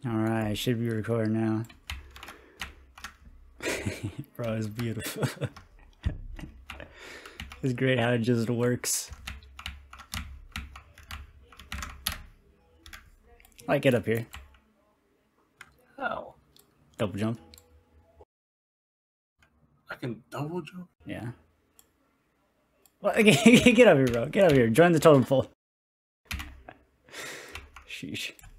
Alright, should be recording now. Bro, it's beautiful. It's great how it just works. Alright, get up here. How? Double jump. I can double jump? Yeah. Well, get up here, bro. Get up here. Join the totem pole. Sheesh.